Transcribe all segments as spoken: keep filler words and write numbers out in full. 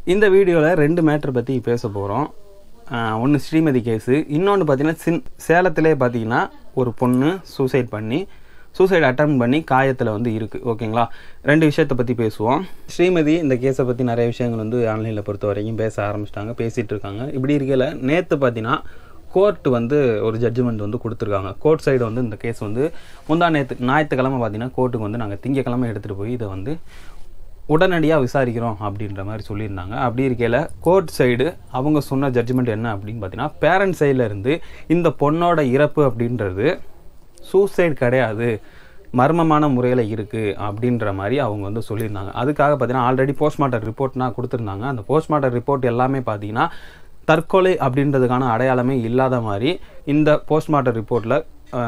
இந்த வீடியோவில் ரெண்டு மேட்டர் பற்றி பேச போகிறோம். ஒன்று ஸ்ரீமதி கேஸு, இன்னொன்று பார்த்தீங்கன்னா சின் சேலத்திலே பார்த்தீங்கன்னா ஒரு பொண்ணு சூசைட் பண்ணி சூசைட் அட்டம் பண்ணி காயத்தில் வந்து இருக்குது. ஓகேங்களா, ரெண்டு விஷயத்தை பற்றி பேசுவோம். ஸ்ரீமதி இந்த கேஸை பற்றி நிறைய விஷயங்கள் வந்து ஆன்லைனில் பொறுத்த வரைக்கும் பேச ஆரம்பிச்சிட்டாங்க, பேசிகிட்டு இருக்காங்க. இப்படி இருக்கையில் நேற்று பார்த்தீங்கன்னா கோர்ட்டு வந்து ஒரு ஜட்ஜ்மெண்ட் வந்து கொடுத்துருக்காங்க. கோர்ட் சைடு வந்து இந்த கேஸ் வந்து முந்தா நேற்று ஞாயிற்றுக்கிழமை பார்த்தீங்கன்னா கோர்ட்டுக்கு வந்து நாங்கள் திங்கக்கிழமை எடுத்துகிட்டு போய் இதை வந்து உடனடியாக விசாரிக்கிறோம் அப்படின்ற மாதிரி சொல்லியிருந்தாங்க. அப்படி இருக்கையில் கோர்ட் சைடு அவங்க சொன்ன ஜட்ஜ்மெண்ட் என்ன அப்படின்னு பார்த்தீங்கன்னா, பேரண்ட் சைடில் இருந்து இந்த பொண்ணோட இறப்பு அப்படின்றது சூசைட் கிடையாது, மர்மமான முறையில் இருக்குது அப்படின்ற மாதிரி அவங்க வந்து சொல்லியிருந்தாங்க. அதுக்காக பார்த்தீங்கன்னா ஆல்ரெடி போஸ்ட்மார்ட்டம் ரிப்போர்ட்னா கொடுத்துருந்தாங்க. அந்த போஸ்ட்மார்ட்டம் ரிப்போர்ட் எல்லாமே பார்த்தீங்கன்னா தற்கொலை அப்படின்றதுக்கான அடையாளமே இல்லாத மாதிரி இந்த போஸ்ட்மார்ட்டம் ரிப்போர்ட்டில்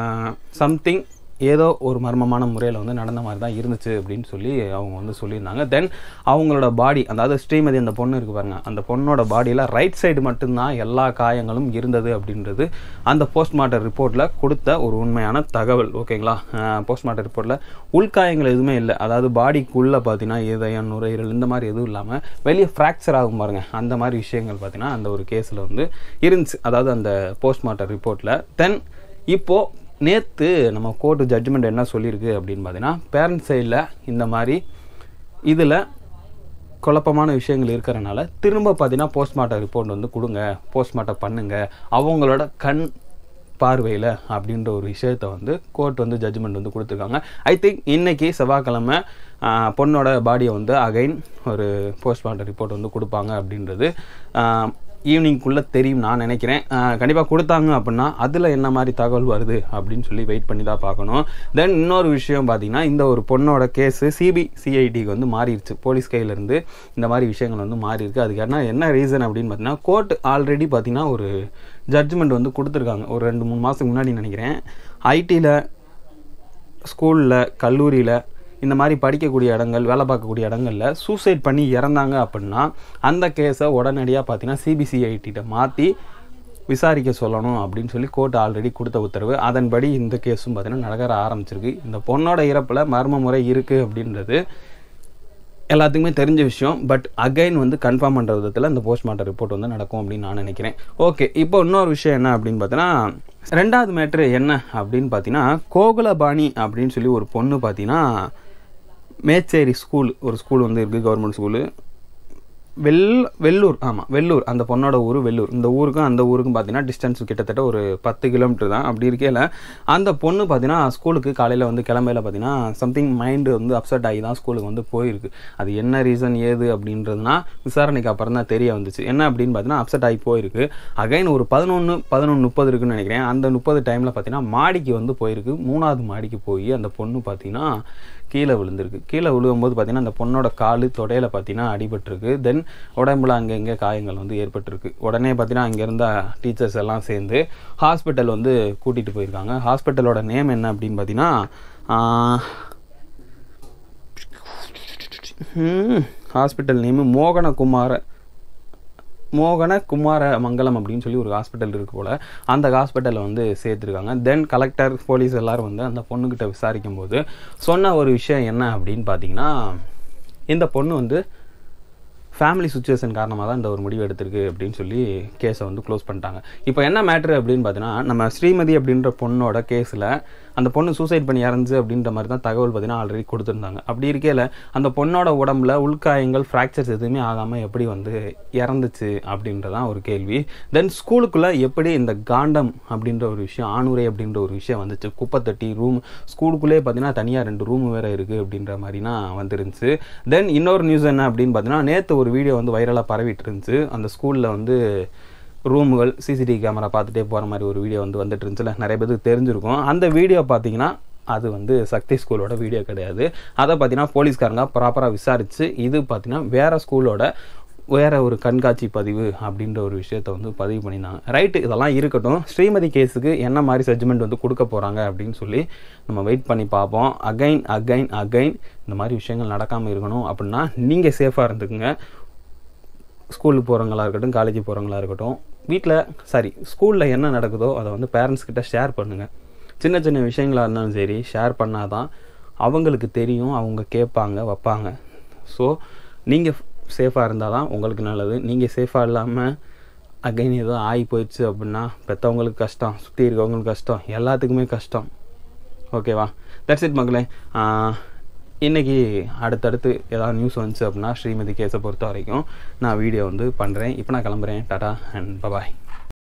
சம்திங் ஏதோ ஒரு மர்மமான முறையில் வந்து நடந்த மாதிரி தான் இருந்துச்சு அப்படின்னு சொல்லி அவங்க வந்து சொல்லியிருந்தாங்க. தென் அவங்களோட பாடி, அதாவது ஸ்ரீமதி அந்த பொண்ணு இருக்குது பாருங்கள், அந்த பொண்ணோட பாடியில் ரைட் சைடு மட்டும்தான் எல்லா காயங்களும் இருந்தது அப்படின்றது அந்த போஸ்ட்மார்ட்டம் ரிப்போர்ட்டில் கொடுத்த ஒரு உண்மையான தகவல். ஓகேங்களா, போஸ்ட்மார்ட்டம் ரிப்போர்ட்டில் உள்காயங்கள் எதுவுமே இல்லை. அதாவது பாடிக்குள்ளே பார்த்தீங்கன்னா இதயம், நுரையீரல் இந்த மாதிரி எதுவும் இல்லாமல் வெளியே ஃப்ராக்சர் ஆகும் பாருங்கள், அந்த மாதிரி விஷயங்கள் பார்த்தீங்கன்னா அந்த ஒரு கேஸில் வந்து இருந்துச்சு, அதாவது அந்த போஸ்ட்மார்ட்டம் ரிப்போர்ட்டில். தென் இப்போது நேற்று நம்ம கோர்ட்டு ஜட்ஜ்மெண்ட் என்ன சொல்லியிருக்கு அப்படின்னு பார்த்தீங்கன்னா, பேரண்ட் சைடில் இந்த மாதிரி இதில் குழப்பமான விஷயங்கள் இருக்கிறனால திரும்ப பார்த்தீங்கன்னா போஸ்ட்மார்ட்டம் ரிப்போர்ட் வந்து கொடுங்க, போஸ்ட்மார்ட்டம் பண்ணுங்கள் அவங்களோட கண் பார்வையில் அப்படின்ற ஒரு விஷயத்தை வந்து கோர்ட் வந்து ஜட்ஜ்மெண்ட் வந்து கொடுத்துருக்காங்க. ஐ திங்க் இன்றைக்கி செவ்வாய்க்கிழமை பொண்ணோட பாடியை வந்து அகைன் ஒரு போஸ்ட்மார்ட்டம் ரிப்போர்ட் வந்து கொடுப்பாங்க அப்படின்றது ஈவினிங்குள்ளே தெரியும் நான் நினைக்கிறேன். கண்டிப்பாக கொடுத்தாங்க அப்படின்னா அதில் என்ன மாதிரி தகவல் வருது அப்படின்னு சொல்லி வெயிட் பண்ணி தான் பார்க்கணும். தென் இன்னொரு விஷயம் பார்த்தீங்கன்னா, இந்த ஒரு பொண்ணோட கேஸு சிபிசிஐடிக்கு வந்து மாறிடுச்சு, போலீஸ் கையிலேருந்து இந்த மாதிரி விஷயங்கள் வந்து மாறி இருக்குது. அதுக்கு என்ன என்ன ரீசன் அப்படின்னு பார்த்தீங்கன்னா, கோர்ட் ஆல்ரெடி பார்த்தீங்கன்னா ஒரு ஜட்ஜ்மெண்ட் வந்து கொடுத்துருக்காங்க ஒரு ரெண்டு மூணு மாதத்துக்கு முன்னாடி நினைக்கிறேன். ஐடியில், ஸ்கூலில், கல்லூரியில் இந்த மாதிரி படிக்கக்கூடிய இடங்கள், வேலை பார்க்கக்கூடிய இடங்களில் சூசைட் பண்ணி இறந்தாங்க அப்படின்னா அந்த கேஸை உடனடியாக பார்த்தீங்கன்னா சிபிசிஐடிகிட்ட மாற்றி விசாரிக்க சொல்லணும் அப்படின்னு சொல்லி கோர்ட் ஆல்ரெடி கொடுத்த உத்தரவு. அதன்படி இந்த கேஸும் பார்த்தீங்கன்னா நடக்க ஆரம்பிச்சிருக்கு. இந்த பொண்ணோட இறப்பில் மர்ம முறை இருக்குது அப்படின்றது எல்லாத்துக்குமே தெரிஞ்ச விஷயம். பட் அகைன் வந்து கன்ஃபார்ம் பண்ணுற விதத்தில் இந்த போஸ்ட்மார்ட்டம் ரிப்போர்ட் வந்து நடக்கும் அப்படின்னு நான் நினைக்கிறேன். ஓகே, இப்போ இன்னொரு விஷயம் என்ன அப்படின்னு பார்த்தீங்கன்னா, ரெண்டாவது மேட்ரு என்ன அப்படின்னு பார்த்தீங்கன்னா, கோகுலபாணி அப்படின்னு சொல்லி ஒரு பொண்ணு பார்த்தீங்கன்னா மேச்சேரி ஸ்கூல், ஒரு ஸ்கூல் வந்து இருக்குது, கவர்மெண்ட் ஸ்கூலு, வெள் வெள்ளூர் ஆமாம் வெள்ளூர், அந்த பொண்ணோட ஊர் வெள்ளூர். இந்த ஊருக்கும் அந்த ஊருக்கும் பார்த்தீங்கன்னா டிஸ்டன்ஸ் கிட்டத்தட்ட ஒரு பத்து கிலோமீட்டர் தான். அப்படி இருக்கையில் அந்த பொண்ணு பார்த்தீங்கன்னா ஸ்கூலுக்கு காலையில் வந்து கிளம்பையில் பார்த்தீங்கன்னா சம்திங் மைண்டு வந்து அப்செட் ஆகி தான் ஸ்கூலுக்கு வந்து போயிருக்கு. அது என்ன ரீசன் ஏது அப்படின்றதுனா விசாரணைக்கு அப்புறம் தான் தெரிய வந்துச்சு. என்ன அப்படின்னு பார்த்தீங்கன்னா அப்செட் ஆகி போயிருக்கு. அகைன் ஒரு பதினொன்று பதினொன்று முப்பது இருக்குன்னு நினைக்கிறேன். அந்த முப்பது டைமில் பார்த்தீங்கன்னா மாடிக்கு வந்து போயிருக்கு. மூணாவது மாடிக்கு போய் அந்த பொண்ணு பார்த்தீங்கன்னா கீழே விழுந்திருக்கு. கீழே விழுகும்போது பார்த்தீங்கன்னா அந்த பொண்ணோட காலு தொடையில் பார்த்தீங்கன்னா அடிபட்டிருக்கு. தென் உடம்புல அங்கங்கே காயங்கள் வந்து ஏற்பட்டிருக்கு. உடனே பார்த்தீங்கன்னா அங்கே இருந்த டீச்சர்ஸ் எல்லாம் சேர்ந்து ஹாஸ்பிட்டல் வந்து கூட்டிகிட்டு போயிருக்காங்க. ஹாஸ்பிட்டலோட நேம் என்ன அப்படின்னு பார்த்தீங்கன்னா ஹாஸ்பிட்டல் நேமு மோகனகுமார மோகன குமார மங்கலம் அப்படின்னு சொல்லி ஒரு ஹாஸ்பிட்டல் இருக்குது போல். அந்த ஹாஸ்பிட்டலில் வந்து சேர்த்துருக்காங்க. தென் கலெக்டர், போலீஸ் எல்லோரும் வந்து அந்த பொண்ணுக்கிட்ட விசாரிக்கும் போது சொன்ன ஒரு விஷயம் என்ன அப்படின்னு பார்த்தீங்கன்னா, இந்த பொண்ணு வந்து ஃபேமிலி சுச்சுவேஷன் காரணமாக தான் இந்த ஒரு முடிவு எடுத்திருக்கு அப்படின்னு சொல்லி கேஸை வந்து க்ளோஸ் பண்ணிட்டாங்க. இப்போ என்ன மேட்ரு அப்படின்னு பார்த்தீங்கன்னா, நம்ம ஸ்ரீமதி அப்படின்ற பொண்ணோட கேஸில் அந்த பொண்ணு சூசைட் பண்ணி இறந்துச்சு அப்படின்ற மாதிரி தான் தகவல் பார்த்தீங்கன்னா ஆல்ரெடி கொடுத்துருந்தாங்க. அப்படி இருக்கையில் அந்த பொண்ணோட உடம்புல உள்காயங்கள், ஃப்ராக்சர்ஸ் எதுவுமே ஆகாமல் எப்படி வந்து இறந்துச்சு அப்படின்றதான் ஒரு கேள்வி. தென் ஸ்கூலுக்குள்ளே எப்படி இந்த காண்டம் அப்படின்ற ஒரு விஷயம், ஆணுரை அப்படின்ற ஒரு விஷயம் வந்துச்சு, குப்பைத்தட்டி ரூம், ஸ்கூலுக்குள்ளே பார்த்தீங்கன்னா தனியாக ரெண்டு ரூம் வேறு இருக்குது அப்படின்ற மாதிரினா வந்துருந்துச்சு. தென் இன்னொரு நியூஸ் என்ன அப்படின்னு பார்த்தீங்கன்னா, நேற்று ஒரு வீடியோ வந்து வைரலாக பரவிட்டு இருந்துச்சு. அந்த ஸ்கூலில் வந்து ரூமுகள் சிசிடிவி கேமரா பார்த்துட்டே போகிற மாதிரி ஒரு வீடியோ வந்து வந்துட்டு இருந்துச்சுல, நிறைய பேருக்கு தெரிஞ்சிருக்கும். அந்த வீடியோ பார்த்தீங்கன்னா அது வந்து சக்தி ஸ்கூலோட வீடியோ கிடையாது. அதை பார்த்தீங்கன்னா போலீஸ்காரங்க ப்ராப்பராக விசாரித்து இது பார்த்தீங்கன்னா வேறு ஸ்கூலோட வேறு ஒரு கண்காட்சி பதிவு அப்படின்ற ஒரு விஷயத்தை வந்து பதிவு பண்ணியிருந்தாங்க. ரைட்டு, இதெல்லாம் இருக்கட்டும். ஸ்ரீமதி கேஸுக்கு என்ன மாதிரி ஜட்ஜ்மெண்ட் வந்து கொடுக்க போகிறாங்க அப்படின்னு சொல்லி நம்ம வெயிட் பண்ணி பார்ப்போம். அகைன் அகைன் அகைன் இந்த மாதிரி விஷயங்கள் நடக்காமல் இருக்கணும் அப்படின்னா நீங்கள் சேஃபாக இருந்துக்குங்க. ஸ்கூலுக்கு போகிறவங்களா இருக்கட்டும், காலேஜுக்கு போகிறவங்களா இருக்கட்டும், வீட்டில் சாரி ஸ்கூலில் என்ன நடக்குதோ அதை வந்து பேரண்ட்ஸ்கிட்ட ஷேர் பண்ணுங்கள். சின்ன சின்ன விஷயங்களாக இருந்தாலும் சரி ஷேர் பண்ணால் தான் அவங்களுக்கு தெரியும், அவங்க கேட்பாங்க, வைப்பாங்க. ஸோ நீங்கள் சேஃபாக இருந்தால் தான் உங்களுக்கு நல்லது. நீங்கள் சேஃபாக இல்லாமல் அகைன் ஏதோ ஆகி போயிடுச்சு அப்படின்னா பெற்றவங்களுக்கு கஷ்டம், சுற்றி இருக்கவங்களுக்கு கஷ்டம், எல்லாத்துக்குமே கஷ்டம். ஓகேவா? தட்ஸ் இட் மக்களே. இன்றைக்கி அடுத்தடுத்து ஏதாவது நியூஸ் வந்துச்சு அப்படின்னா ஸ்ரீமதி கேஸை பொறுத்த வரைக்கும் நான் வீடியோ வந்து பண்ணுறேன். இப்போ நான் கிளம்புறேன். Tata and bye bye.